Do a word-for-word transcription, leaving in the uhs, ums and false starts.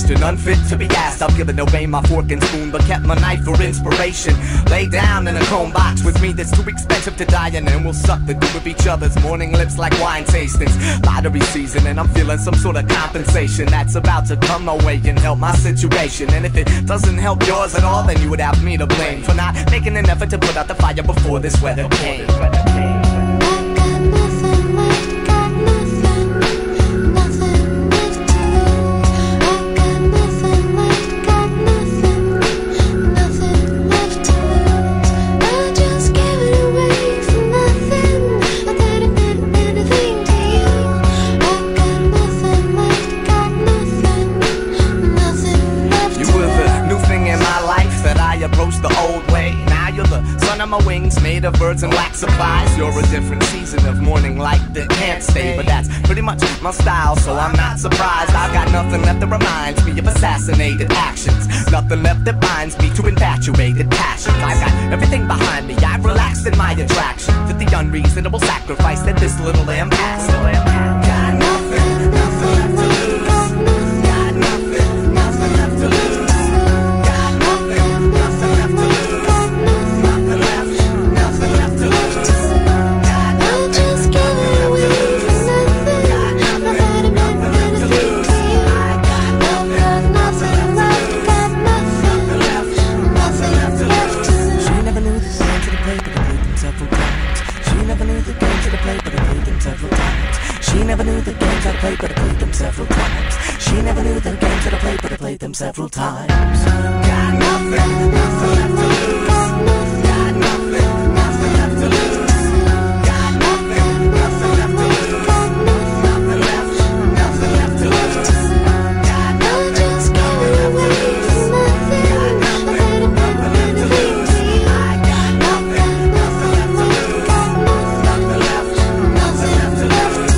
question unfit to be asked. I've given away my fork and spoon, but kept my knife for inspiration. Lay down in a chrome box with me that's too expensive to die in, and we'll suck the dew of each other's morning lips like wine tastings. Lottery season, and I'm feeling some sort of compensation that's about to come my way and help my situation. And if it doesn't help yours at all, then you would have me to blame for not making an effort to put out the fire before this weather came. Approach the old way. Now you're the son of my wings, made of birds and wax supplies. You're a different season of morning light that can't stay, but that's pretty much my style, so I'm not surprised. I've got nothing left that reminds me of assassinated actions, nothing left that binds me to infatuated passions. I've got everything behind me, I've relaxed in my attraction to the unreasonable sacrifice that this little lamb has. Got nothing, nothing left to lose. Got nothing, nothing left to lose. She never knew the games I played, but I played them several times. She never knew the games that I played, but I played them several times. Got nothing, nothing left to lose. Got nothing, nothing left to lose. Got nothing, nothing left to lose. Nothing left, nothing left to lose. Got nothing, nothing left to lose. Got nothing, nothing left to lose. I got nothing, nothing left to lose. Nothing left, nothing left to lose.